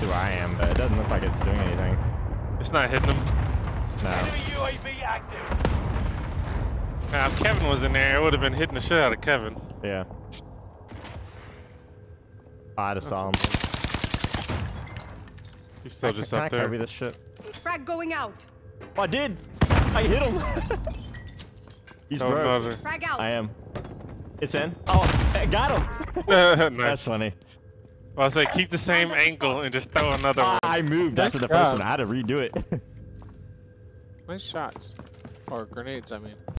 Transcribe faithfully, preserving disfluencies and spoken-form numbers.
to where I am, but it doesn't look like it's doing anything. It's not hitting them. No. Enemy U A V active. Now, if Kevin was in there, it would have been hitting the shit out of Kevin. Yeah. I just saw him. He's still just Can up I there. Kirby this shit? Frag going out. Oh, I did! I hit him! He's Oh, broke. no, Frag out. I am. It's in. Oh, I got him! nice. That's funny. Well, I was like, keep the same angle and just throw another Ah, one. I moved Nice after the job. first one. I had to redo it. Nice shots. Or grenades, I mean.